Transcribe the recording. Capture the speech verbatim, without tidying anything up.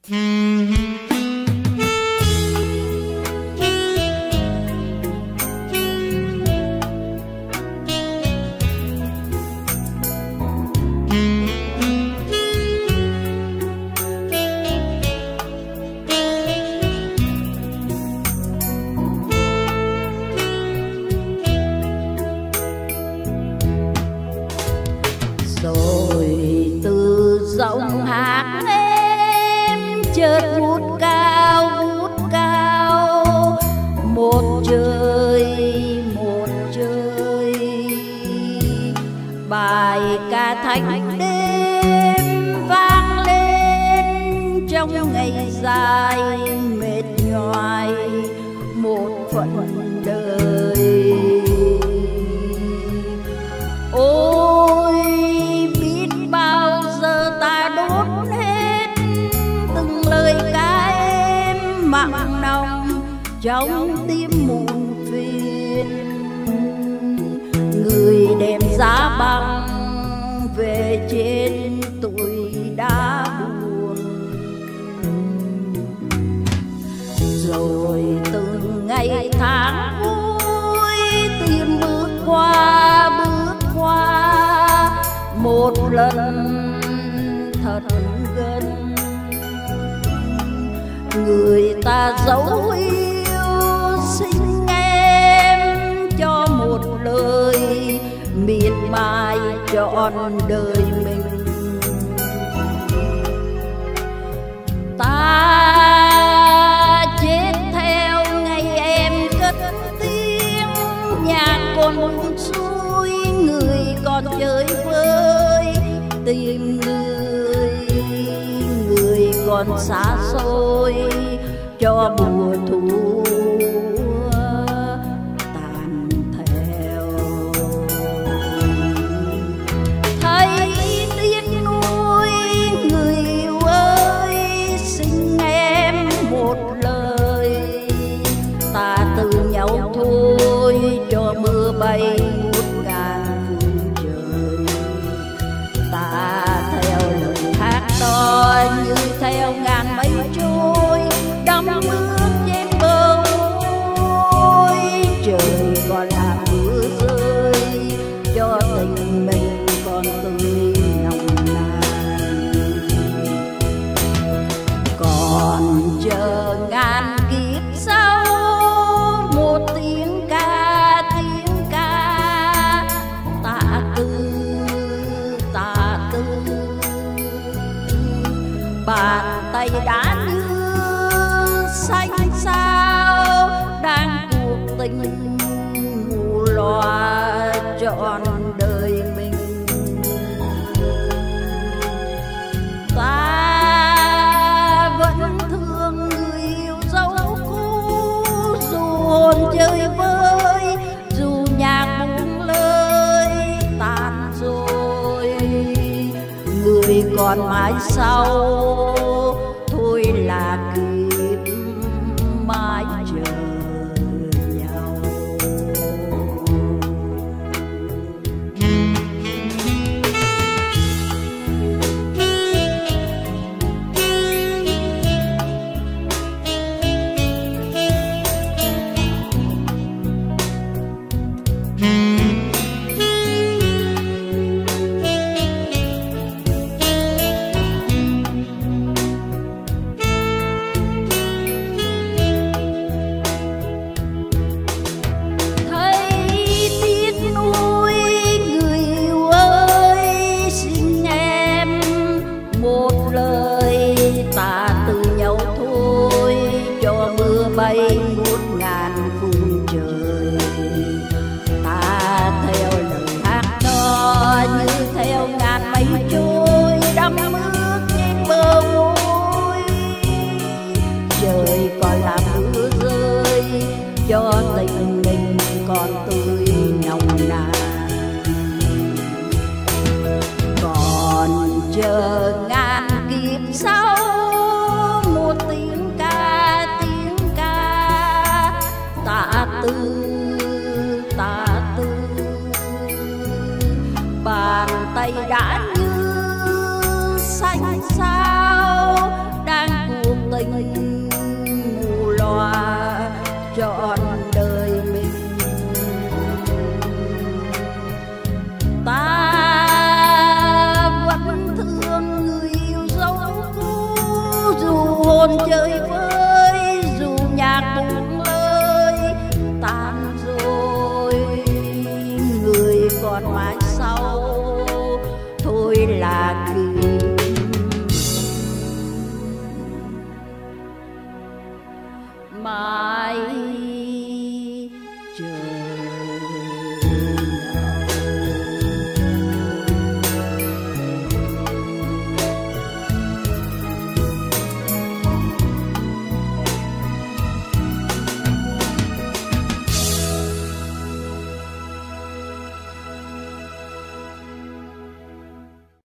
Giọng hát em chợt vút cao vút cao, một trời một trời, bài ca thánh đêm vang lên trong ngày dài mệt nhoài một phận đời. Ôi biết bao giờ ta đốt hết từng lời ca em mặn nồng trong tim muộn phiền. Người đem giá băng về trên tuổi đã buồn, rồi từng ngày tháng vui tìm bước qua bước qua một lần thật gần. Người ta dấu yêu xin em cho một lời miệt mài trọn đời mình. Ta chết theo ngày em cất tiếng nhạc còn buông xuôi, người còn chơi vơi tìm người, người còn xa xôi cho mùa thu tàn theo. Thấy tiếc nuối người yêu ơi, xin em một lời, ta từ nhau thôi cho mưa bay ngút ngàn phương trời. Ta theo lời hát đó như theo ngàn mây trôi, đắm bước trên bờ môi. Trời còn là mưa rơi cho tình mình còn tươi nồng nàn, còn chờ ngàn kiếp sau một tiếng ca tiếng ca tạ tư tạ tư. Bàn tay đã như xanh sao đang cuộc tình mù loa trọn đời mình. Ta vẫn thương người yêu dấu cũ, dù hồn chơi vơi, dù nhạc buông lời tàn rồi. Người còn mãi sau thôi là kiếp mãi chờ nhau. Bay ngút ngàn phương trời, ta theo lời hát đó như theo ngàn mây trôi, đắm ước trên bờ môi. Trời còn là mưa rơi cho tình mình còn tươi nồng nàn, còn chờ ngàn kiếp sau một tiếng ca tiếng tạ tư tạ tư. Bàn tay đã như xanh sao đang buồn chơi vơi dù nhạc buông lơi tan rồi người còn mãi sau thôi là cứ